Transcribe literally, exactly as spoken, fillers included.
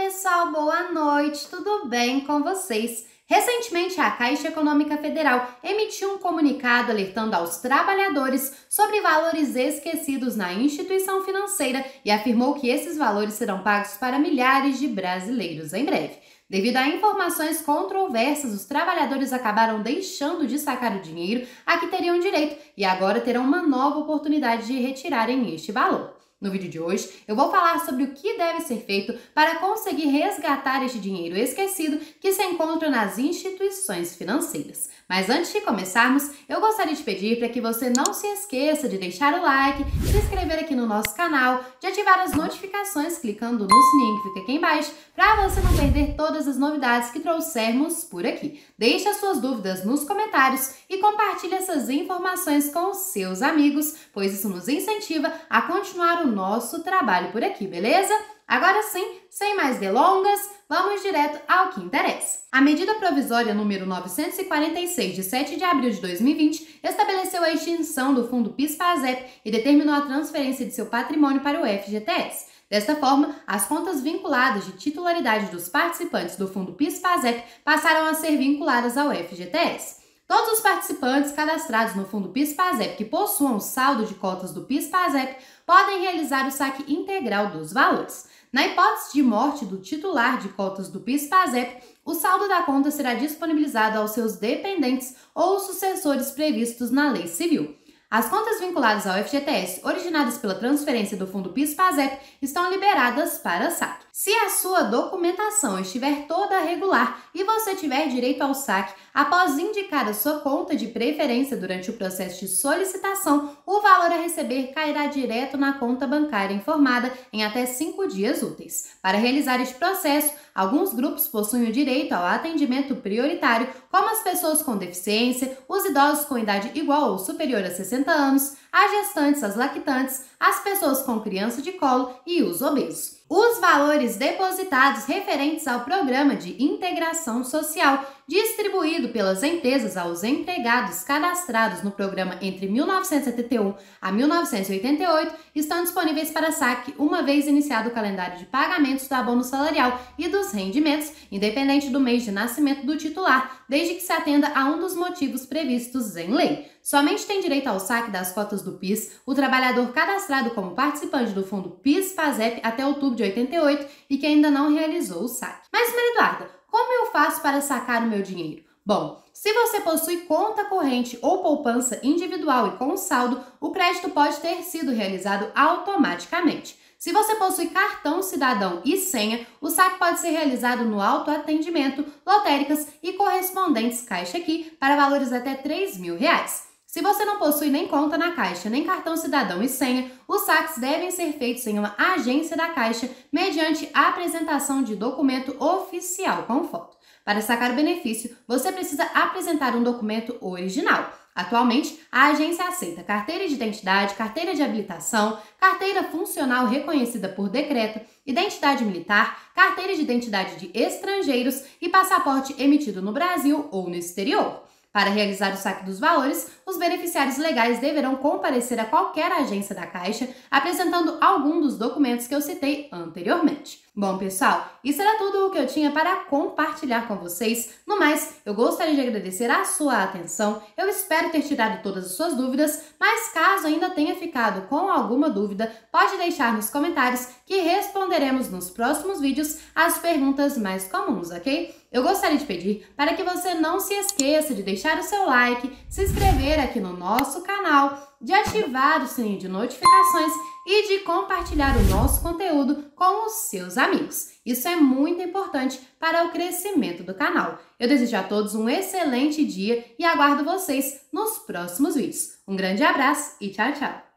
pessoal, boa noite, tudo bem com vocês? Recentemente, a Caixa Econômica Federal emitiu um comunicado alertando aos trabalhadores sobre valores esquecidos na instituição financeira e afirmou que esses valores serão pagos para milhares de brasileiros em breve. Devido a informações controversas, os trabalhadores acabaram deixando de sacar o dinheiro a que teriam direito e agora terão uma nova oportunidade de retirarem este valor. No vídeo de hoje, eu vou falar sobre o que deve ser feito para conseguir resgatar este dinheiro esquecido que se encontra nas instituições financeiras. Mas antes de começarmos, eu gostaria de pedir para que você não se esqueça de deixar o like, se inscrever aqui no nosso canal, de ativar as notificações clicando no sininho que fica aqui embaixo, para você não perder todas as novidades que trouxermos por aqui. Deixe as suas dúvidas nos comentários e compartilhe essas informações com os seus amigos, pois isso nos incentiva a continuar o nosso trabalho por aqui, beleza? Agora sim, sem mais delongas, vamos direto ao que interessa. A medida provisória número novecentos e quarenta e seis, de sete de abril de dois mil e vinte, estabeleceu a extinção do fundo PIS/PASEP e determinou a transferência de seu patrimônio para o F G T S. Desta forma, as contas vinculadas de titularidade dos participantes do fundo PIS/PASEP passaram a ser vinculadas ao F G T S. Todos os participantes cadastrados no fundo PIS/PASEP que possuam saldo de cotas do PIS/PASEP podem realizar o saque integral dos valores. Na hipótese de morte do titular de cotas do PIS/PASEP, o saldo da conta será disponibilizado aos seus dependentes ou sucessores previstos na Lei Civil. As contas vinculadas ao F G T S, originadas pela transferência do fundo PIS/PASEP, estão liberadas para saque. Se a sua documentação estiver toda regular e você tiver direito ao saque, após indicar a sua conta de preferência durante o processo de solicitação, o valor a receber cairá direto na conta bancária informada em até cinco dias úteis. Para realizar este processo, alguns grupos possuem o direito ao atendimento prioritário, como as pessoas com deficiência, os idosos com idade igual ou superior a sessenta anos, as gestantes, as lactantes, as pessoas com criança de colo e os obesos. Os valores depositados referentes ao Programa de Integração Social, distribuído pelas empresas aos empregados cadastrados no programa entre mil novecentos e setenta e um a mil novecentos e oitenta e oito, estão disponíveis para saque uma vez iniciado o calendário de pagamentos do abono salarial e dos rendimentos, independente do mês de nascimento do titular, desde que se atenda a um dos motivos previstos em lei. Somente tem direito ao saque das cotas do PIS o trabalhador cadastrado como participante do fundo PIS/PASEP até outubro de oitenta e oito e que ainda não realizou o saque. Mas, Maria Eduarda, como eu faço para sacar o meu dinheiro? Bom, se você possui conta corrente ou poupança individual e com saldo, o crédito pode ter sido realizado automaticamente. Se você possui cartão cidadão e senha, o saque pode ser realizado no autoatendimento, lotéricas e correspondentes Caixa Aqui para valores até três mil reais. Se você não possui nem conta na Caixa, nem cartão cidadão e senha, os saques devem ser feitos em uma agência da Caixa mediante a apresentação de documento oficial com foto. Para sacar o benefício, você precisa apresentar um documento original. Atualmente, a agência aceita carteira de identidade, carteira de habilitação, carteira funcional reconhecida por decreto, identidade militar, carteira de identidade de estrangeiros e passaporte emitido no Brasil ou no exterior. Para realizar o saque dos valores, os beneficiários legais deverão comparecer a qualquer agência da Caixa apresentando algum dos documentos que eu citei anteriormente. Bom, pessoal, isso era tudo o que eu tinha para compartilhar com vocês. No mais, eu gostaria de agradecer a sua atenção. Eu espero ter tirado todas as suas dúvidas, mas caso ainda tenha ficado com alguma dúvida, pode deixar nos comentários que responderemos nos próximos vídeos as perguntas mais comuns, ok? Eu gostaria de pedir para que você não se esqueça de deixar o seu like, se inscrever aqui no nosso canal, de ativar o sininho de notificações e de compartilhar o nosso conteúdo com os seus amigos. Isso é muito importante para o crescimento do canal. Eu desejo a todos um excelente dia e aguardo vocês nos próximos vídeos. Um grande abraço e tchau, tchau!